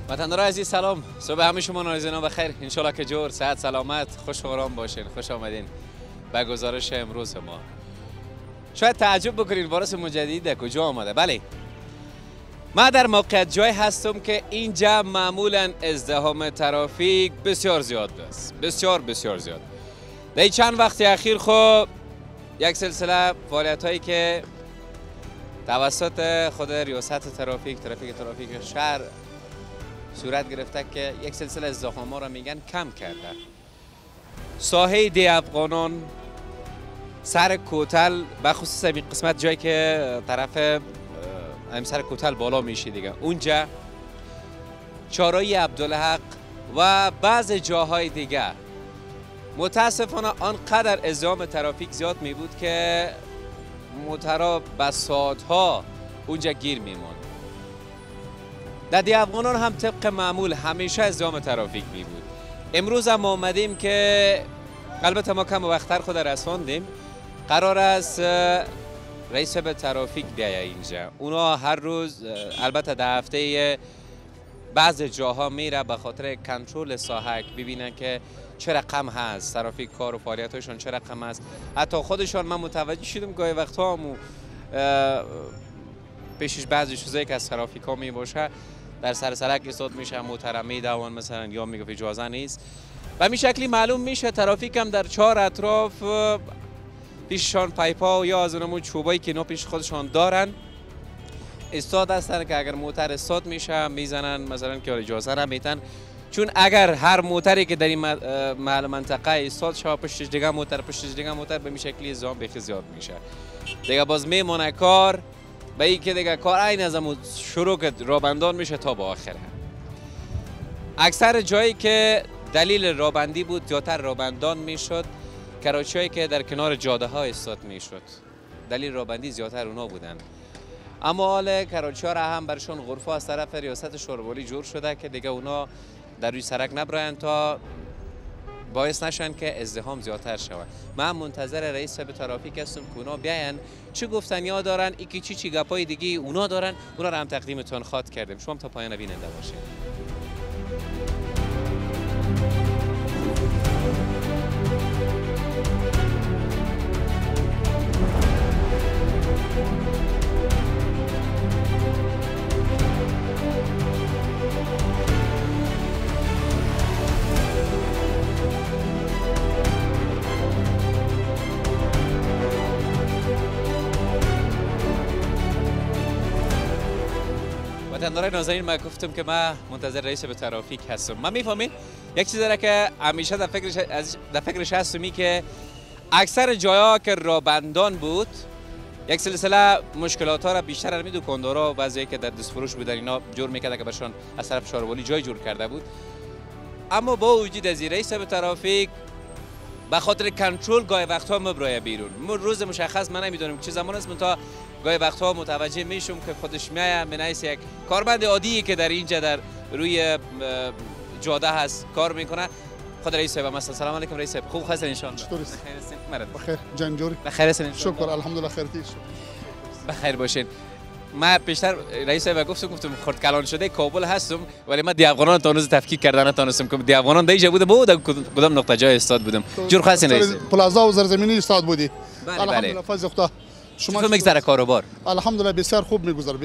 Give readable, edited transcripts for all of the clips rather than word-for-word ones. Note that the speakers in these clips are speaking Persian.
وطندارای عزیز سلام. صبح همه شما ناظرین بخیر. انشالله که جور، صحت، سلامت، خوش و آرام باشین. خوش آمدین به گزارش امروز ما. شاید تعجب بکنین وارث مجدد کجا آمده. بله، ما در موقعیت جای هستم که اینجا معمولا ازدحام ترافیک بسیار زیاد است. بسیار زیاد. در چند وقت اخیر خب یک سلسله فعالیت هایی که توسط خود ریاست ترافیک شهر صورت گرفته که یک سلسله ازدحام ها را میگن کم کرده. ساحه دی افغانان، سر کوتل، بخصوص این قسمت جایی که طرف سر کوتل بالا میشه دیگه، اونجا چهارراه عبدالحق و بعض جاهای دیگه متاسفانه آنقدر ازدحام ترافیک زیاد می بود که موترها به ساعتها اونجا گیر میموند. در دی افغانان هم طبق معمول همیشه ازدحام ترافیک می بود. امروز هم آمدیم که البته ما کم وقتتر خود رساندیم. قرار است رئیس به ترافیک بیایه اینجا. اونا هر روز البته در هفته بعض جاها میره به خاطر کنترل ساحه ببینن که چه رقم هست، ترافیک کار و فعالیتاشون چه رقم هست. حتی خودشان من متوجه شدم گاهی وقتا هم پیشش بعضی چیزایی که از ترافیک ها می باشه در سر سرک ایستاد میشه، محترم میدوان مثلا یا میگه اجازه نیست و همین شکلی معلوم میشه ترافیک هم در چهار اطراف پیششان پایپا یا از اونمون چوبایی که اینا پیش خودشان دارن ایستاد هستن که اگر موتر استاد میشه میزنن مثلا که اجازه نمیتن، چون اگر هر موتری که در این منطقه ایستاد شما پشتش دیگه موتر به این شکلی ازدحام بخی زیاد میشه دیگه. باز میمونه کار به این که دیگه کار عین از شروع که رابندان میشه تا به آخره. اکثر جایی که دلیل رابندی بود زیادتر رابندان میشد، کراچیایی که در کنار جاده ها ایستاد میشد دلیل رابندی زیادتر اونا بودن. اما حال کراچی ها را هم برشون غرفه از طرف ریاست شوربالی جور شده که دیگه اونا در روی سرک نبراین تا باعث نشن که ازدحام زیادتر شود. من منتظر رئیس به ترافیک هستم که اونا بیاین چه گفتنیا دارن، ایکی چی گپای دیگه اونا دارن، اونا را هم تقدیمتون خواهد کردیم. شما تا پایان بیننده باشید. وطندارای نازنین، من گفتم که من منتظر رئیس به ترافیک هستم. من میفهمین یک چیزی را که همیشه در فکرش هستم که اکثر جاها که رابندان بود یک سلسله مشکلات ها را بیشتر از دکاندارا و بعضی که در دستفروش بودن اینا جور میکرده که برشان از طرف شاروالی جای جور کرده بود. اما با وجود از رئیس به ترافیک به خاطر کنترل گاهی وقتها مبرای بیرون. روز مشخص من نمیدونم چه زمان است، تا گاهی وقتها متوجه میشم که خودش میایه منایس یک کارمند عادی که در اینجا در روی جاده هست کار میکنه. خود رئیس صاحب مثلا سلام علیکم رئیس صاحب، خوب هستین ان شاء الله؟ چطور است؟ بخیر هستین؟ مرد بخیر جنجوری بخیر هستین؟ شکر الحمدلله خیرتی بخیر باشین. من پیشتر رئیس صاحب گفتم خرد کلان شده کابل هستم، ولی من دی افغانان تا هنوز تفکیک کردن نتونستم که دی افغانان دیجا بودم بود کدام نقطه جای استاد بودم. جور خاصین رئیس پلازا و زرزمینی استاد بودی. بله الحمدلله فضل خدا. شما میگذره کاروبار؟ الحمدلله بسیار خوب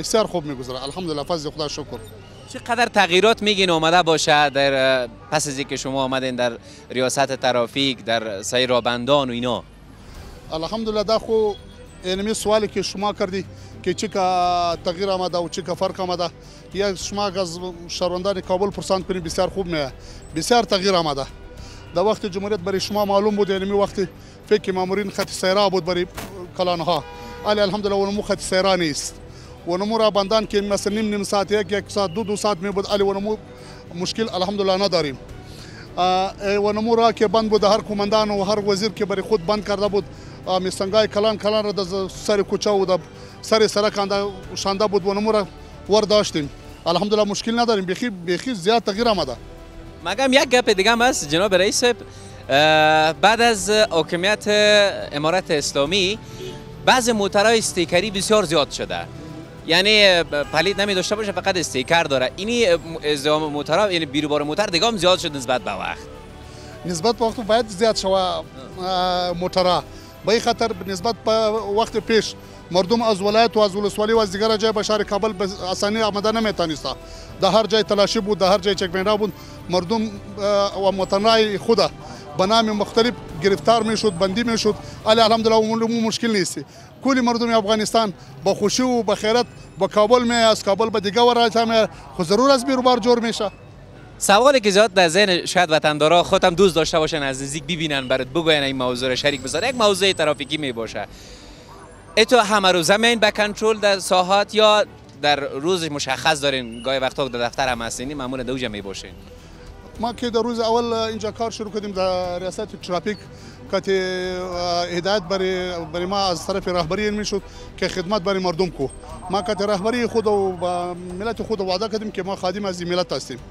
میگذره الحمدلله فضل خدا شکر. چقدر تغییرات میگین اومده باشه در پس از اینکه شما آمدین در ریاست ترافیک در سیر رابندان و اینا؟ الحمدلله دا خو اینمی سوالی که شما کردی که چه تغییر آمده و چه فرق آمده، یا شما از شهروندان کابل پرسان کنید بسیار خوب میه، بسیار تغییر آمده. در وقت جمهوریت برای شما معلوم بود، اینمی وقتی فکر مامورین خط سیرا بود برای کلانها، ولی الحمدلله اونمو خط سیرا نیست. ونمو رابندان که مثلا نیم ساعت یک ساعت دو ساعت می بود، علی ونمو مشکل الحمدلله نداریم. ونمو را که بند بود، هر کماندان و هر وزیر که برای خود بند کرده بود میسنگای کلان را در سر کوچه و در سر سرک شانده بود، ونمو را ور داشتیم. الحمدلله مشکل نداریم، بیخی زیاد تغییر آمده. مگم یک گپ دیگه هم هست جناب رئیس، بعد از حاکمیت امارت اسلامی بعض موترهای استیکری بسیار زیاد شده. یعنی پلید نمی داشته باشه، فقط استیکر داره. اینی ازدحام موترها، یعنی بیروبار موتر دیگه هم زیاد شد نسبت به وقت. نسبت به وقت باید زیاد شوه موترها. به این خاطر نسبت به وقت پیش مردم از ولایت و از ولسوالی و از دیگر جای به شهر کابل به آسانی آمده نمیتونسته. در هر جای تلاشی بود، در هر جای چک‌پوینت بود، مردم و متنای خود به نام مختلف گرفتار میشد، بندی میشد. علی الحمدلله اون مشکل نیست. کل مردم افغانستان با خوشی و با خیرت با کابل می، از کابل به دیگه ولایت می، خود ضرور از بیروبار جور میشه. سوالی که زیاد در ذهن شاید وطندارا خودم دوست داشته باشن از نزدیک ببینن، برات بگوین این موضوع رو شریک بذار. یک موضوع ترافیکی می باشه. تو همه روزه میین به کنترل در ساحات یا در روز مشخص دارین؟ گاهی وقتا در دفتر هم هستین معمولا دوجه می باشین؟ ما که در روز اول اینجا کار شروع کردیم در ریاست ترافیک که هدایت برای ما از طرف رهبری این میشد که خدمت برای مردم کو. ما که رهبری خود و با ملت خود وعده کردیم که ما خادم از این ملت هستیم.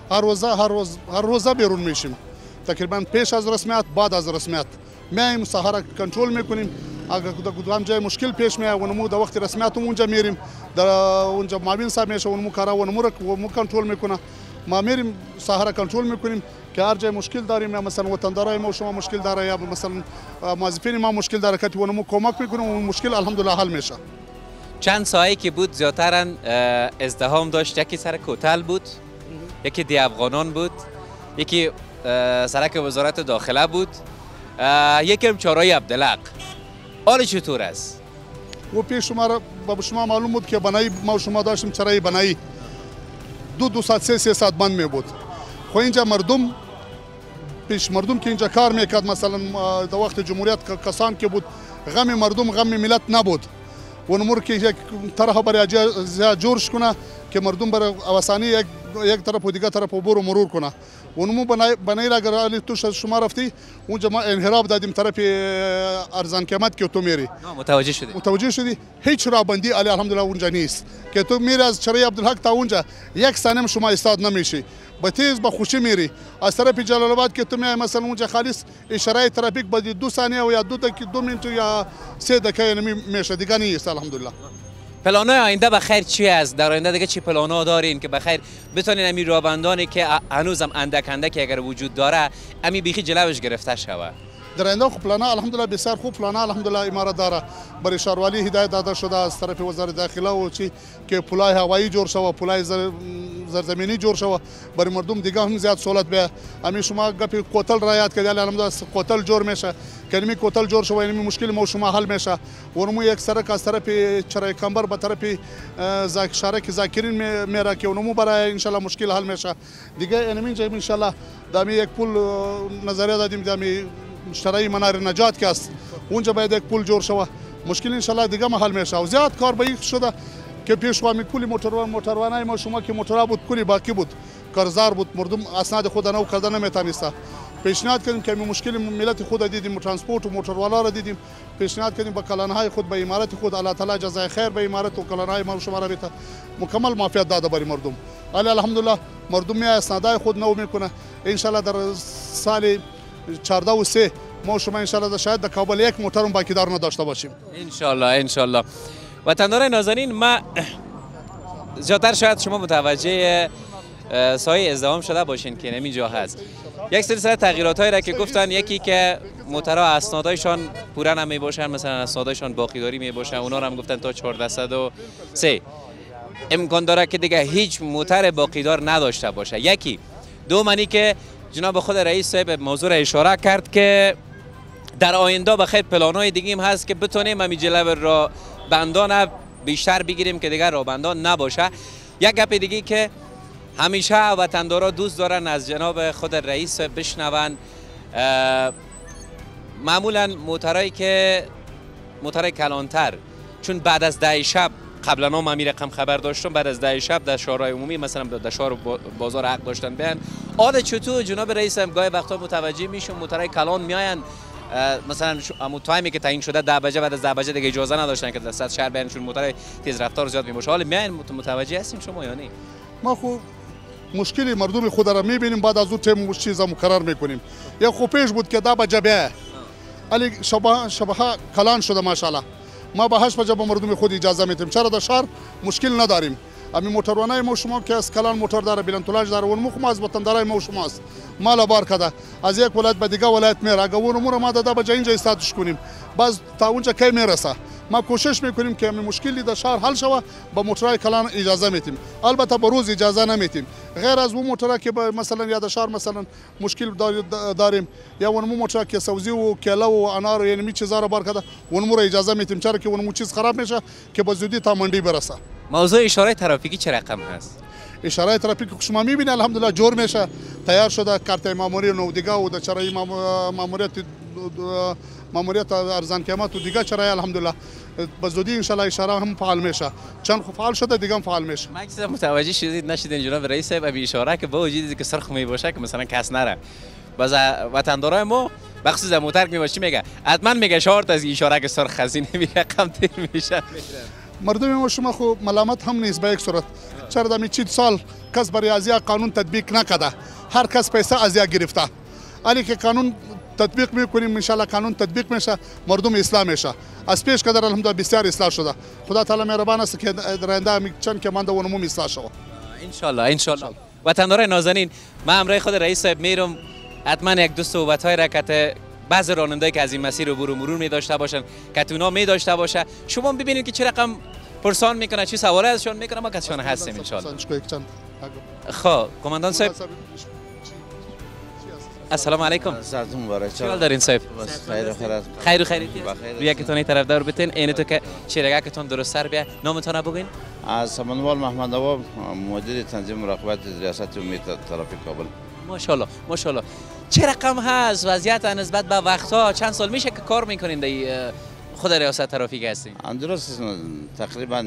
هر روزه بیرون میشیم. تقریبا پیش از رسمیت، بعد از رسمیت میایم ساحه کنترل میکنیم. اگر کدام جای مشکل پیش میاد ونمو در وقت رسمیت اونجا میریم، در اونجا معاون صاحب میشه ونمو کارا ونمو کنترل میکنه. ما میریم ساحه کنترل میکنیم که هر جای مشکل داریم، یا مثلا وطندارای ما شما مشکل داره یا مثلا موظفین ما مشکل داره که ونمو کمک میکنیم و مشکل الحمدلله حل میشه. چند ساحه که بود زیاتر ازدحام داشت؟ یکی سر کوتل بود، یکی دی افغانان بود، یکی سرک وزارت داخله بود، یکی هم چهارراه عبدالحق. حال چطور است؟ و پیش شما معلوم بود که بنایی ما شما داشتیم چرای بنایی دو ساعت سه ساعت بند می بود. خو اینجا مردم که اینجا کار میکرد، مثلا در وقت جمهوریت کسان که بود، غم مردم غم ملت نبود. و نمور که یک طرح برای جورش کنه که مردم برای آسانی یک طرف و دیگه طرف عبور و مرور کنه. و نمو بنایی را اگر تو شما رفتی اونجا ما انحراف دادیم طرف ارزان قیمت که تو میری. متوجه شدی؟ هیچ راه بندی علی الحمدلله اونجا نیست که تو میری از چرای عبدالحق تا اونجا یک ثانیه شما استاد نمیشی. با تیز با خوشی میری. از طرف جلال آباد که تو میای مثلا اونجا خالص اشاره ترافیک با 2 ثانیه و یا 2 منت یا 3 دقیقه میشه دیگه نیست الحمدلله. پلان‌های آینده بخیر چی است؟ در آینده دیگه چی پلان‌ها دارین که بخیر بتونین همین راهبندانی که هنوزم اندک اگر وجود داره همین بیخی جلوش گرفته شوه؟ در آینده خب پلان‌ها الحمدلله بسیار خوب پلان‌ها الحمدلله امارات داره. برای شهروالی هدایت داده شده از طرف وزارت داخله و چی که پلای هوایی جور شوه، پلای زیرزمینی جور شوه، برای مردم دیگه هم زیاد سهولت به. همین شما گپی کوتل رعایت کردید الحمدلله کوتل جور میشه. کلمه کوتل جور شوه یعنی مشکل ما شما حل میشه. ورمو یک سرک از طرف چرای کمبر به طرف شارک ذاکرین میره که اونمو برای ان شاء الله مشکل حل میشه. دیگه یعنی اینجا ان شاء الله دامی یک پول نظریه دادیم دامی شرای منار نجات که است اونجا باید یک پول جور شوه. مشکل ان شاء الله دیگه حل میشه و زیاد کار به این شده که پیشوا می کلی موتروانای ما شما که موتورا بود کلی باقی بود، قرضدار بود، مردم اسناد خود نو کردن نمیتونسته. پیشنهاد کردیم که مشکل ملت خود دیدیم، ترانسپورت و موتوروالا را دیدیم، پیشنهاد کردیم با کلانهای خود به امارت خود الله تعالی جزای خیر به امارت و کلانهای ما شما را بیت مکمل معافیت داده برای مردم. الحمدلله مردم می اسنادای خود نو میکنه. ان شاء الله در سال 14 و 3 ما شما ان شاء الله شاید در کابل یک موتر باقی دار نداشته باشیم. ان شاء الله. وطنداران نازنین، ما زیادتر شاید شما متوجه سایه ازدحام شده باشین که نمی جا هست. یک سلسله تغییرات هایی را که گفتن، یکی که موترها اسنادایشان پورا نمی باشن، مثلا اسنادایشان باقیداری می باشن، اونا رو هم گفتن تا 1403 امکان داره که دیگه هیچ موتر باقیدار نداشته باشه. یکی دومانی که جناب خود رئیس صاحب موضوع را اشاره کرد که در آینده بخیر پلان‌های دیگه هم هست که بتونیم همین جلو را بندان بیشتر بگیریم که دیگر رابندان نباشه. یک گپ دیگه که همیشه وطندارا دوست دارن از جناب خود رئیس بشنون، معمولا موترهای کلانتر، چون بعد از 10 شب قبلا هم همین رقم خبر داشتم، بعد از 10 شب در شهرهای عمومی مثلا در شهر بازار حق داشتن بیان. عادت چطور جناب رئیس هم گاهی وقتا متوجه میشم موترهای کلان میاین، مثلا همون تایمی که تعیین شده 10 بجه، بعد از 10 بجه دیگه اجازه نداشتن که در سطح شهر بیان چون موتر تیز رفتار زیاد میباشه. حالا میاین متوجه هستین شما یا نه؟ ما خو مشکلی مردم خود را میبینیم، بعد از اون تیم چیزا مقرر میکنیم. یا خو پیش بود که 10 بجه بیا علی شبه کلان شده ماشاءالله، ما به 8 بجه به مردم خود اجازه میتیم. چرا در شهر مشکل نداریم. همین موتورانای ما شما که از کلان موتور داره، بلندتولاژ داره، اون مخ ما از وطندارای ما شماست. مال بار کده از یک ولایت به دیگه ولایت میره. اگه اون امور ما داده به اینجا استاتش کنیم، باز تا اونجا کی میرسه. ما کوشش میکنیم که همین مشکلی در شهر حل شوه. با موتورای کلان اجازه میتیم، البته به روز اجازه نمیتیم. غیر از اون موتورا که مثلا یا در شهر مثلا مشکل داریم، یا اون موتورا که سبزی و کلا و انار و یعنی چیزا رو بار کده، اون مو اجازه میتیم. چرا که اون چیز خراب میشه که به زودی تا منډی برسه. موضوع اشاره ترافیکی چه رقم هست؟ اشاره ترافیک که شما میبینید الحمدلله جور میشه، تیار شده. کارت ماموری نو دیگه و د چرای ماموریت ارزان قیمت و دیگه چرای الحمدلله به زودی ان اشاره هم فعال میشه. چند فعال شده دیگه هم فعال میشه. ما چیزا متوجه شدید نشدین جناب رئیس صاحب؟ ابی اشاره که با وجودی که سرخ می باشه که مثلا کس نره، باز وطندارای ما بخصوص در موتر که میباشی میگه حتما میگه شارت از اشاره که سرخ خزینه میگه کم تیر میشه. مردم ما شما خو ملامت هم نیست به یک صورت. چرا در 40 سال کس برای ازیا قانون تطبیق نکرده، هر کس پیسه ازیا گرفته. علی که قانون تطبیق میکنیم ان شاء الله قانون تطبیق میشه، مردم اسلام میشه. از پیش قدر الحمدلله بسیار اصلاح شده. خدا تعالی مهربان است که رنده چند که من اونمو اصلاح شود ان شاء الله. وطندارای نازنین، ما امروز خود رئیس صاحب میرم حتما یک دو صحبت‌های را که بعض رانندهایی که از این مسیر رو مرور می داشته باشن که تونا می داشته باشه، شما ببینید که چه رقم پرسان میکنه، چی سوال ازشون میکنه، ما کسشون هستیم ان شاء الله. خب کماندان صاحب السلام علیکم. سلام مبارک. چه حال دارین صاحب؟ خیر و خیریت. روی کتونی طرفدار بتین اینو تو که چیرگاه کتون درست سر بیا. نامتون بگین؟ از سمنوال محمد نواب، مدیر تنظیم مراقبت ریاست امید ترافیک کابل. ماشاءالله. چه رقم هست وضعیت نسبت به وقتها؟ چند سال میشه که کار میکنین در خود ریاست ترافیک هستین؟ درست تقریبا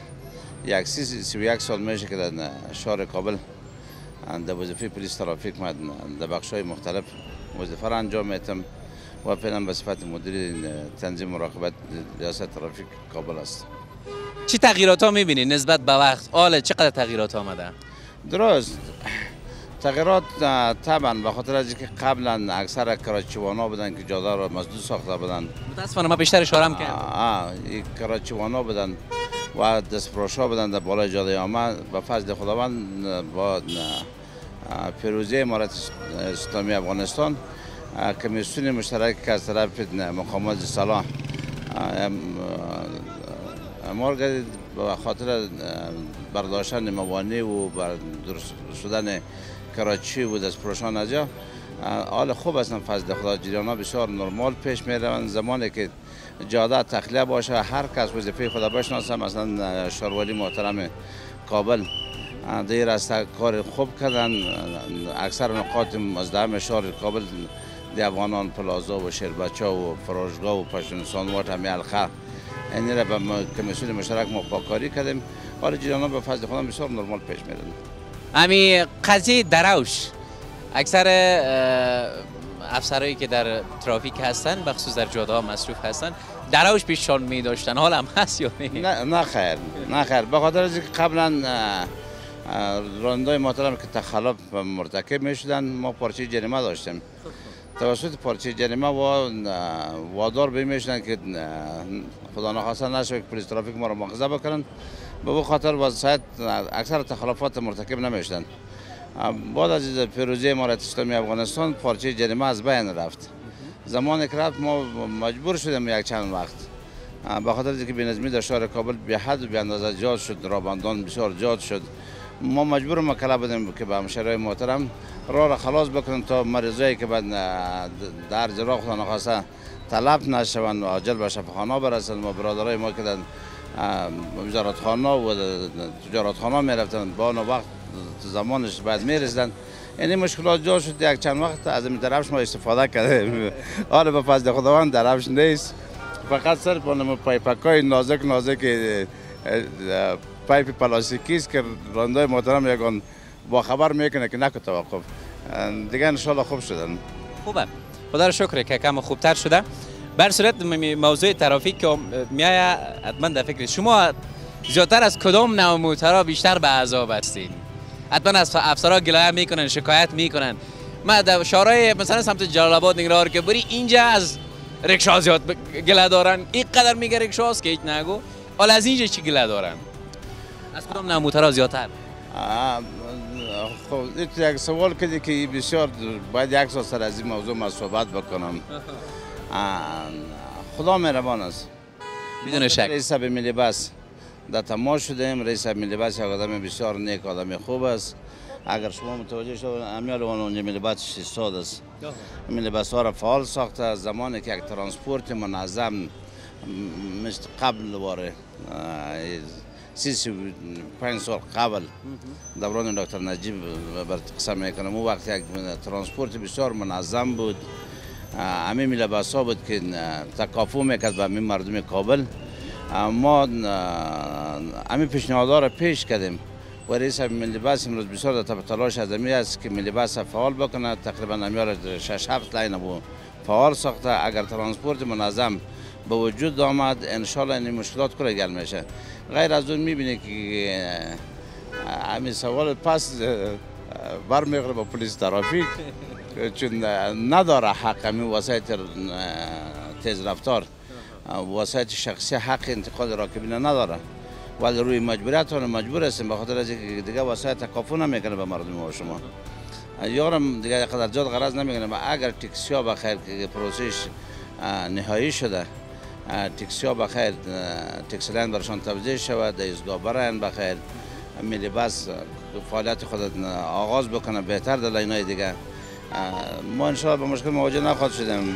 31 سال میشه که در شهر کابل در وظیفه پلیس ترافیک من در بخش‌های مختلف وظیفه را انجام میدم و فعلا به صفت مدیر تنظیم مراقبت ریاست ترافیک کابل است. چه تغییرات ها می‌بینید نسبت به وقت؟ حالا چقدر تغییرات آمده؟ درست تغییرات طبعا به خاطر از اینکه قبلا اکثر کراچیوانا بودن که جاده را مسدود ساخته بودن. متاسفانه ما بیشتر اشاره کردم. این کراچیوانا بودن و دستفروشا بودن در بالای جاده عامه. به فضل خداوند با پیروزی امارت اسلامی افغانستان کمیسیون مشترک که از طرف مقامات صلاح امر گردید به خاطر برداشتن موانع و درست شدن کراچی و دستفروشان از جا حال خوب هستن. فضل خدا جریانا بسیار نرمال پیش می روند. زمانی که جاده تخلیه باشه هر کس وظیفه خدا بشناسه. مثلا شهرولی محترم کابل دیر است کار خوب کردن. اکثر نقاط مزدحم شهر کابل دیوانان پلازا و شیربچه و فروشگاه و پشتونستان و همه الخر این را به کمیسیون مشترک ما پاکاری کردیم. حال جریانا به فضل خدا بسیار نرمال پیش می روند. امی قضیه دروش اکثر افسرایی که در ترافیک هستن بخصوص در جاده ها مصروف هستن دروش پیششان می داشتن، حال هم هست یا نه؟ نه خیر به خاطر از اینکه قبلا راننده‌های محترم که تخلف مرتکب می شدن ما پارچه جریمه داشتیم. توسط پارچه جریمه وادار به می شدن که خدا نخواسته نشه که پلیس ترافیک ما را مؤاخذه بکنن. به این خاطر واسه اکثر تخلفات مرتکب نمی شدن. بعد از پیروزی امارت اسلامی افغانستان پارچه جریمه از بین رفت. زمانی که رفت ما مجبور شدیم یک چند وقت به خاطر اینکه بی‌نظمی در شهر کابل بی حد و بی اندازه زیاد شد، رابندان بسیار زیاد شد. ما مجبور مکلف بودیم که به همشهریای محترم راه را خلاص بکنیم تا مریضایی که در جراح خدا نخواسته تلف نشوند و عاجل به شفاخانه برسند. ما برادرای ما که در وزارتخانه و تجارتخانه می رفتند با آن وقت زمانش بعد می رسیدند. یعنی مشکلات جا شد. یک چند وقت از این درفش ما استفاده کردیم. حالا به فضل خداوند درفش نیست، فقط صرف اون پایپکای نازک پایپ پلاستیکی است که راننده‌های محترم یگان با خبر میکنه که نکو توقف دیگه ان شاء الله خوب شدن. خوبه، خدا رو شکر که کم خوبتر شده. بر صورت موضوع ترافیک که میایه حتما در فکر شما زیادتر از کدام نوع موتورا بیشتر به عذاب هستین؟ حتما از افسرها گلایه میکنن، شکایت میکنن. ما در شهرهای مثلا سمت جلال آباد نگران که بری اینجا از رکشا زیاد گله دارن، اینقدر میگه رکشاست که هیچ نگو. حالا از اینجا چی گله دارن؟ از کدام نوع موترها زیادتر؟ خب یک سوال کردی که بسیار باید یک سال سر از این موضوع ما صحبت بکنم. خدا مهربان است. بدون شک. رئیس ملی بس در تماس شدیم. رئیس ملی بس یک آدم بسیار نیک، آدم خوب است. اگر شما متوجه شدید امیال اون ملی بس استاد است. ملی بس ها را فعال ساخته. زمانی که یک ترانسپورت منظم مثل قبل واره 35 سال قبل دوران دکتر نجیب بر قسم میکنم، اون وقت یک ترانسپورت بسیار منظم بود. همین ملی بس ها بود که تکافو میکرد به همین مردم کابل. ما همین پیشنهادها را پیش کردیم و رئیس ملی بس امروز بسیار در تلاش از همی است که ملی بس فعال بکنه. تقریبا همیار 6-7 لاین بود فعال ساخته. اگر ترانسپورت منظم به وجود آمد انشالله این مشکلات کل گل میشه. غیر از اون میبینی که همین سوال پس برمیگره با پلیس ترافیک چون نداره حق همین وسایط تیز رفتار، وسایط شخصی حق انتقال راکبین نداره، ولی روی مجبوریت مجبور هستیم به خاطر از اینکه دیگه وسایط تکافو نمیکنه به مردم و شما. یارم دیگه قدر جاد غرض نمیکنه. اگر تاکسی ها بخیر که پروسش نهایی شده، تاکسی ها بخیر تاکسی لاین برشان توزیع شود، در ایستگاه برن بخیر، ملی بس فعالیت خود آغاز بکنه بهتر در لاین های دیگه. ما انشاءالله به مشکل مواجه نخواهد شدیم.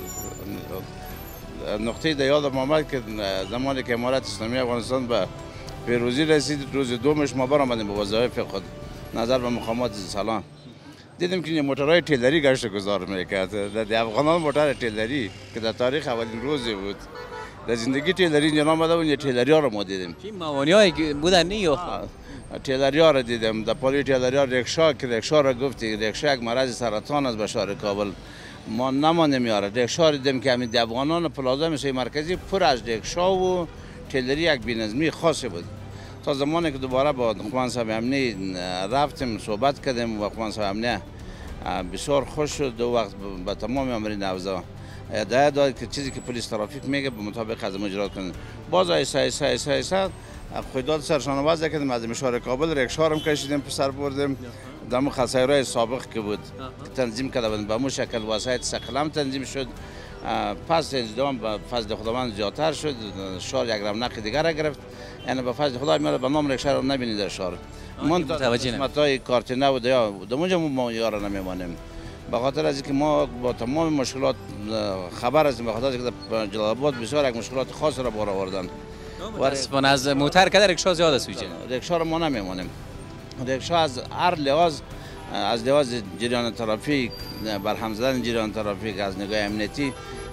نقطه دیاد آمد که زمانی که امارت اسلامی افغانستان به پیروزی رسید، روز دومش ما برآمدیم به وظایف خود نظر به مقامات زلزلان. دیدیم که موتورهای تیلری گشت گذار میکرد. در افغانان موتور تیلری که در تاریخ اولین روزی بود در زندگی تیلری اینجا آمده و این تیلری ها رو ما دیدیم. این موانعی بودن نیو تیلری ها رو دیدیم. در پالی تیلری ها رکشا که رکشا را گفتی رکشا یک مرض سرطان است به شهر کابل. ما نمانیم یاره رکشا دیدیم که همین افغانان پلازا مثل مرکزی پر از رکشا و تیلری یک بی‌نظمی خاصی بود. تا زمانی که دوباره با قمان صاحب امنی رفتیم صحبت کردیم و قمان صاحب امنی بسیار خوش شد. دو وقت به تمام امرین اوضاع هدایت داد که چیزی که پلیس ترافیک میگه به مطابق از اجرا کنید. باز ایسا خودداد سرشان وضع کردیم. از مشوار کابل رکشا هم کشیدیم پسر بردیم. دم خسایرای سابق که بود تنظیم کرده بودن به همون شکل وسایط سقلم تنظیم شد. پس انضمام به فضل خداوند زیادتر شد. شهر یک رونق دیگر را گرفت. یعنی به فضل خدا میاد به نام رکشا رو نبینید در شهر. متوجه قسمت‌های کارتینه و دمونجا ما یارا نمیمانیم. به خاطر از اینکه ما با تمام مشکلات خبر هستیم. به خاطر از اینکه در جلال آباد بسیار یک مشکلات خاص را بار آوردن. متاسفانه از موتر کده رکشا زیاد است ویچه. رکشا رو ما نمیمانیم. رکشا از هر لحاظ، از لحاظ جریان ترافیک، برهم زدن جریان ترافیک از نگاه امنیتی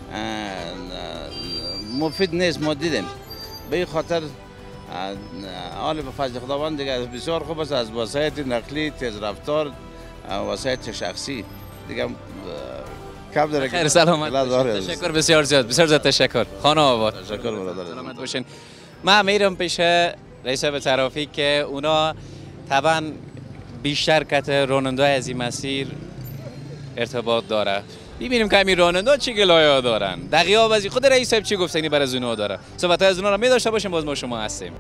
مفید نیست. ما دیدیم به این خاطر حال به فضل خداوند دیگه بسیار خوب است. از وسایط نقلی تیز رفتار وسایط شخصی دیگه کم داره. خیر سلامت. تشکر بسیار زیاد تشکر. خانه آباد. تشکر برادر. سلامت باشین. من میرم پیش رئیس ترافیک که اونا طبعا بیشتر کت راننده‌های از این مسیر ارتباط داره. ببینیم که همین راننده چی گلایه دارن. دقیقاً بازی خود رئیس صاحب چی گفتنی برای از اونها داره. صحبت از اونها رو می داشته باشیم. باز ما شما هستیم.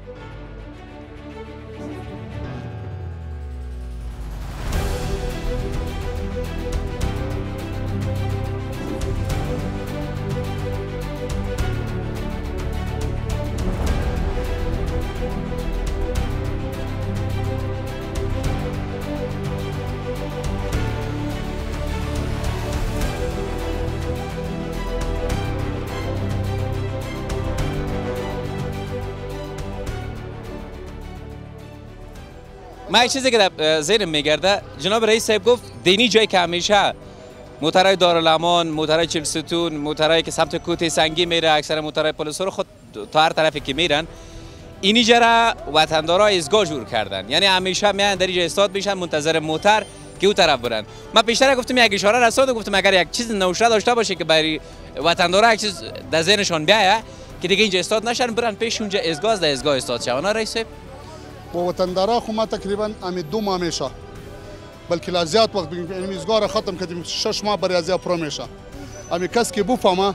من چیزی که در ذهنم میگرده جناب رئیس صاحب گفت دینی جایی که همیشه موترهای دارالامان، موترهای چلستون، موترهایی که سمت کوته سنگی میره، اکثر موترهای پلیسا رو خود تا هر طرفی که میرن اینی جرا وطندارا ایستگاه جور کردن. یعنی همیشه میان در اینجا استاد میشن منتظر موتر که اون طرف برن. من پیشتر گفتم یک اشاره رسوند گفتم اگر یک چیز نوشته داشته باشه که برای وطندارا یک چیز در ذهنشون بیایه که دیگه اینجا استاد نشن برن پیش اونجا ایستگاه در ایستگاه استاد شون. رئیس صاحب با وطندارا خو ما تقریبا امی 2 ماه میشه بلکه لا زیاد وقت بگیم ایستگاه را ختم کردیم 6 ماه برای زیاد پرو میشه. امی کس که بفهمه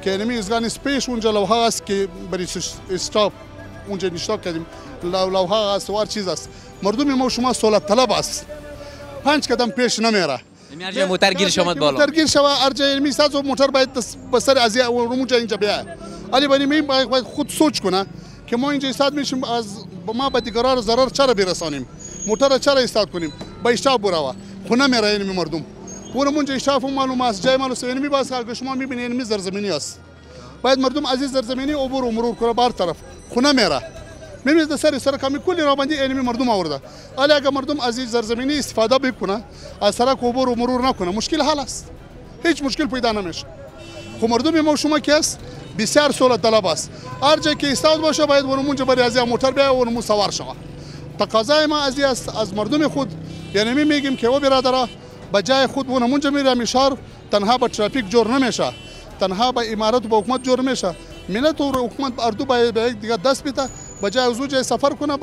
که اینمی ایستگاه نیست پیش اونجا لوحه است که برای استاپ اونجا نشتا کردیم لوحه است و هر چیز است. مردم ما شما سهولت طلب است 5 قدم پیش نمیره. میارجه موتر گیر شما بالا موتر گیر شما ارجه اینمی ساز و موتر باید بسر از اونجا اینجا بیاد. علی بنی باید خود سوچ کنه که ما اینجا ایستاد میشیم از ما به دیگران ضرر چرا برسانیم موتر چرا ایستاد کنیم با اشتاف براوه خونه میره اینمی مردم اونم اونجا اشتاف معلوم است جای معلوم است اینمی باز که شما میبینید اینمی زرزمینی است باید مردم عزیز زرزمینی عبور و مرور کنه بار طرف خونه میره میبینید سر کمی کلی رابندی اینمی مردم آورده ولی اگر مردم عزیز زرزمینی استفاده بکنه از سرک عبور و مرور نکنه مشکل حل است هیچ مشکل پیدا نمیشه خب مردم ما شما که است بسیار سهولت طلب است هر جای که ایستاد باشه باید اونم اونجا برای از موتر بیا و اونم سوار شود تقاضای ما از مردم خود یعنی میگیم که او برادرها به جای خود اونم اونجا میره میشار تنها به ترافیک جور نمیشه تنها به امارات و به حکومت جور نمیشه ملت و حکومت اردو به یک دیگه دست بیته به جای از جای سفر کنه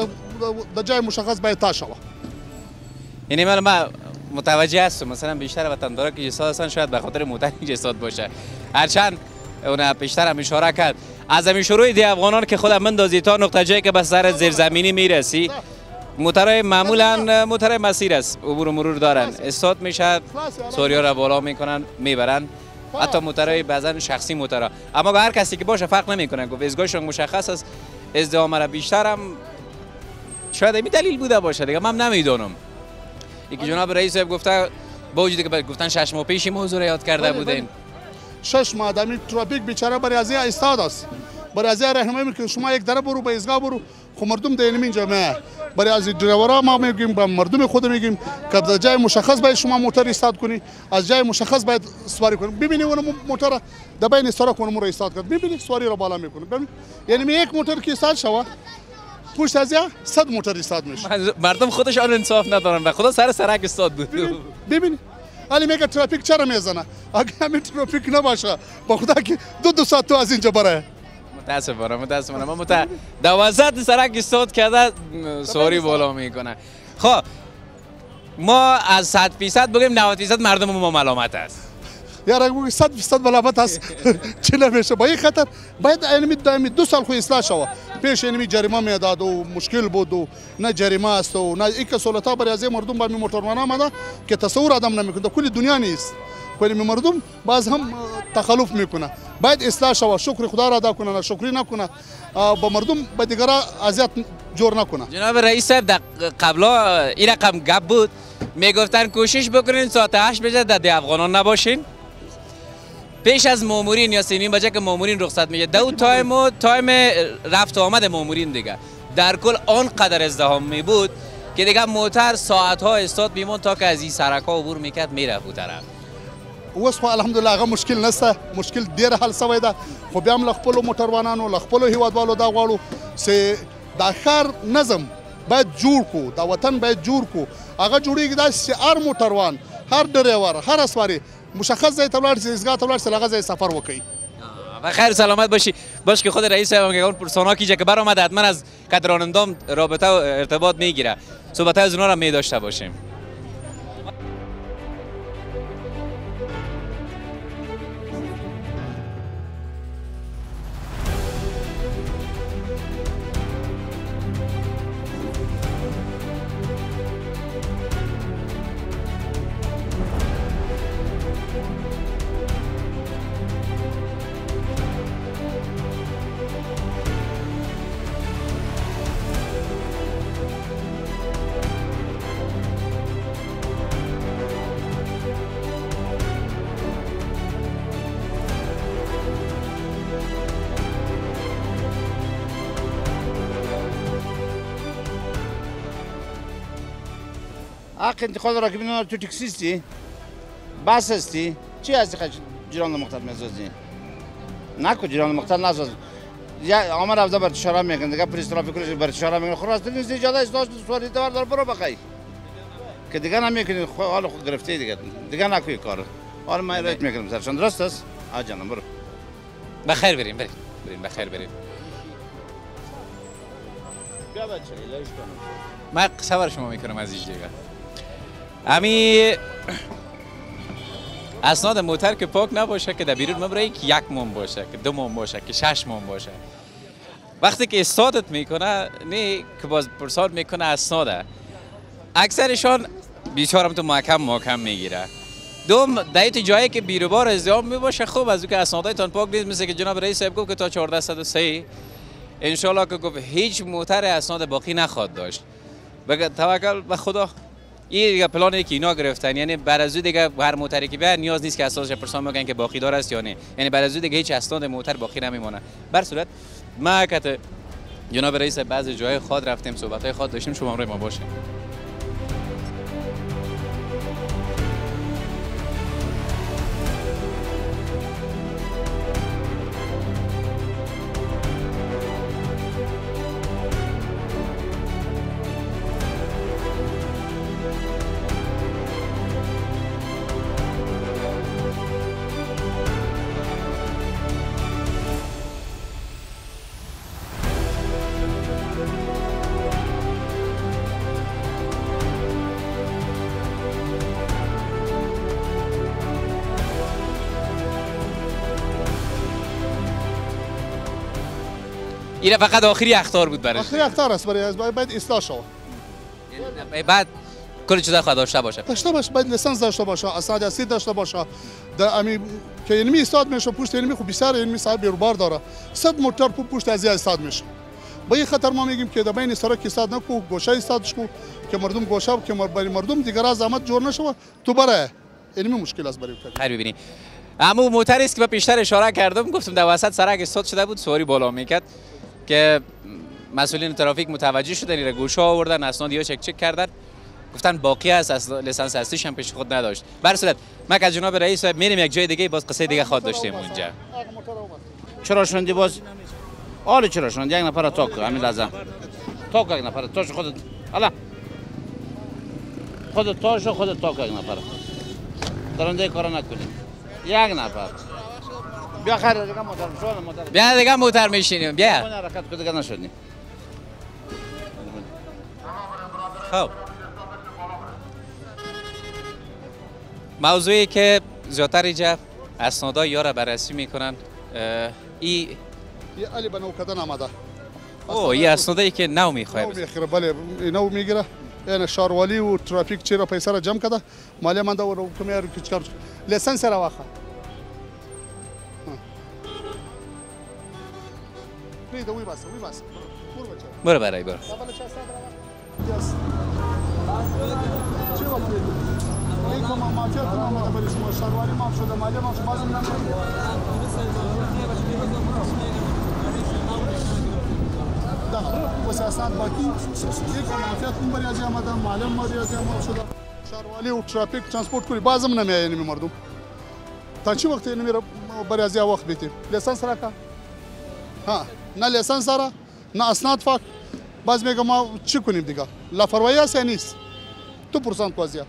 به جای مشخص باید تا شود یعنی ما متوجه هستم مثلا بیشتر وطندارا که جساد هستن شاید به خاطر موتر جساد باشه هرچند اون بیشتر هم اشاره کرد از همین شروع دی افغانان که خودم بندازی تا نقطه جایی که به سر زیرزمینی میرسی موترهای معمولا موترهای مسیر است عبور و مرور دارن استاد میشه سوریا را بالا میکنن میبرن حتی موترهای بعضا شخصی موترها اما هر کسی که باشه فرق نمیکنه گفت ایستگاهشون مشخص است ازدحام را بیشتر هم شاید این دلیل بوده باشه دیگه من نمیدونم یکی جناب رئیس صاحب گفته با وجودی که گفتن 6 ماه پیش موضوع را یاد کرده بودین 6 ماه دمی ترافیک بیچاره برای از ایستاد است برای از راهنمایی میکنه شما یک دره برو به ایستگاه برو خب مردم دینم اینجا ما برای از درورا ما میگیم به مردم خود میگیم که در جای مشخص باید شما موتر ایستاد کنی از جای مشخص باید سواری کنی ببینی اون موتر در بین سرک اون رو ایستاد کرد ببینی سواری رو بالا میکنه ببین یعنی یک موتر که ایستاد شوه پشت از 100 موتر ایستاد میشه مردم خودش آن انصاف ندارن و خدا سر سرک ایستاد بود ببین ولی میگه ترافیک چرا میزنه اگه همین ترافیک نباشه با خدا که دو ساعت تو از اینجا بره متاسفانه ما 12 سرک ایستاد کرده سواری بالا میکنه خب ما از 100% بگیم 90% مردم ما ملامت است یارا بگو 100% ملامت است چی نمیشه با این خاطر باید اینمی 2 سال خو اصلاح شوه پیش اینمی جریمه میداد و مشکل بود و نه جریمه است و نه یک سهولت‌ها برای از مردم با موتورمان آمده که تصور آدم نمیکنه کل دنیا نیست کلی مردم باز هم تخلف میکنه باید اصلاح شوه شکر خدا را ادا کنه نه شکری نکنه با مردم به دیگران اذیت جور نکنه جناب رئیس صاحب در قبلا این رقم گپ بود میگفتن کوشش بکنین ساعت 8 بجه در افغانان نباشین پیش از مامورین یا 3 بجه که مامورین رخصت میشه دو تایم رفت و آمد مامورین دیگه در کل آنقدر ازدحام می بود که دیگه موتر ساعت ها استاد میمون تا که از این سرک ها عبور میکرد میره بو طرف اوس خو الحمدلله هغه مشکل نشته مشکل ډیر حل شوی ده خو بیا هم له خپلو موټروانانو له خپلو هیوادوالو دا غواړو چې دا ښار نظم باید جوړ کړو دا وطن باید جوړ کړو هغه جوړېږي داسې چې هر موټروان هر ډریور هر اسواري مشخص ځای ته ولاړ شي ایستګاه ته ولاړ شي هغه ځای سفر وکړي و خیر سلامت باشی باش که خود رئیس صاحب میگه اون پرسونا کیجا که برآمده حتما از کادرانندام رابطه و ارتباط میگیره صحبت از اونها را می داشته باشیم حق انتقال را که بینون تو تکسی هستی بس هستی چی هستی خیلی جیران مختل میزازی نکو جیران مختل نساز یا آمار رفته بر تشاره میکن دیگه پلیس ترافیک رو بر تشاره میکن خلاص نیست ایجاده است سواری دوار دار برو بخی که دیگه نمیکنی حال خود گرفته دیگه نکوی کار حالا من رایت میکنم سرشان درست است جانم برو بخیر بریم بخیر بریم بیا بچه ایلاش کنم من قصه بر شما میکنم از اینجا امی اسناد موتر که پاک نباشه که در بیرون مبره که 1 مون باشه که 2 مون باشه که 6 مون باشه. وقتی که استادت میکنه نه که باز پرساد میکنه اسناده اکثرشان بیچارم تو محکم میگیره. دوم دایت جایی که بیروبار ازدحام میباشه خوب از اون که اسنادایتان پاک نیست، مثل که جناب رئیس صاحب گفت که تا 1403 ان شاء الله که گفت هیچ موتر اسناد باقی نخواد داشت. بگه توکل به خدا. این دیگه پلانی که اینا گرفتن، یعنی بعد از دیگه هر موتری که بیاد نیاز نیست که اسنادش پرسان بگن که باقی دار است یا نه، یعنی بعد از دیگه هیچ اسناد موتر باقی نمیمونه. بر صورت ما که جناب رئیس بعضی جای خود رفتیم صحبت‌های خود داشتیم، شما همراه ما باشین. این فقط آخری اخطار بود برای آخری اخطار است برای باید اصلاح شود. بعد کل چیزا خود داشته باشه. باید لیسانس داشته باشه، اسناد اصلی داشته باشه. امی که اینمی استاد میشه پشت اینمی خوب بسیار اینمی صاحب بیروبار داره. 100 موتور پشت از استاد میشه. با این خطر ما میگیم که در بین سرک استاد نکو، گوشه استادش کو که مردم گوشه که مردم دیگر از زحمت جور نشه تو برای اینمی مشکل است برای کار. خیر ببینید. اما موتری است که من پیشتر اشاره کردم، گفتم در وسط سرک استاد شده بود، سواری بالا میکرد که مسئولین ترافیک متوجه شدن، این گوشه آوردن، اسنادی‌ها چک کردن، گفتن باقی است، لیسانس اصلیش هم پیش خود نداشت. بر صورت ما که جناب رئیس میریم یک جای دیگه، باز قصه دیگه خواهد داشتیم اونجا. چرا شوندی باز؟ آره چرا شوند؟ یک نفر تاک همین لازم. تاک یک نفر تاش خودت. حالا خودت تاش خودت تاک یک نفر. درنده کار نکنید. یک نفر. بیا خیر دیگه موتر بیا دیگه موتر میشینیم بیا. حرکت دیگه نشدیم. خب موضوعی که زیادتر اینجا اسنادای یارا بررسی میکنن این علی به نو کردن آمده. این اسنادایی که نو میخواه میخوره. بله نو میگیره. یعنی شهروالی و ترافیک چرا پیسه را جمع کرده مالی من دور کمیار که چکار لیسانس را واخه بیده وی بس برو برای برو واسه اسناد باقی یک مافیات اون بریازی آمدن معلم بریازی آمد شده شهروالی و ترافیک ترانسپورت کوری بازم نمیاد اینمی مردم تا چی وقت اینمی بریازی وقت بیتیم لیسانس را که ها نه لیسانس را نه اسناد فاک باز میگم ما چی کنیم دیگه لاپرواهی است یا نیست تو پرسانت کوزیا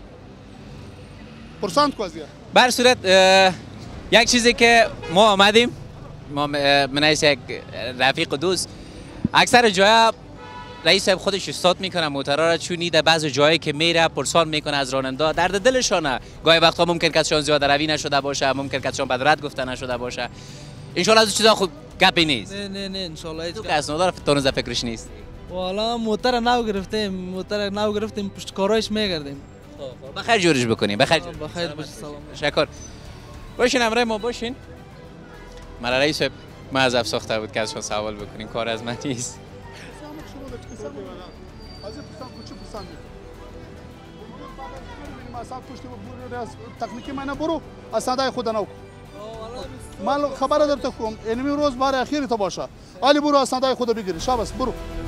بر صورت یک چیزی که ما آمدیم ما من یک رفیق دوست اکثر جاها رئیس صاحب خودش استاد میکنه موترها را چونی در بعض جایی که میره پرسان میکنه از راننده درد دلشانه گاهی وقتا ممکن کسشان زیاده روی نشده باشه ممکن کسشان بدرد گفته نشده باشه ان شاء الله از چیزا خود گپی نیست نه ان شاء الله تو که اسناد تونز فکرش نیست والا موتر نو گرفتیم پشت کارایش میگردیم بخیر جورش بکنیم بخیر باش سلام شکر باشین امرای ما باشین مرا رئیس صاحب ما از افساخته بود که ازشان سوال بکنیم کار از من نیست تکنیکی من برو اسنادای خود نو من خبر دارم اینمی روز بار اخیر تو باشه علی برو اسنادای خود بگیری شاباش برو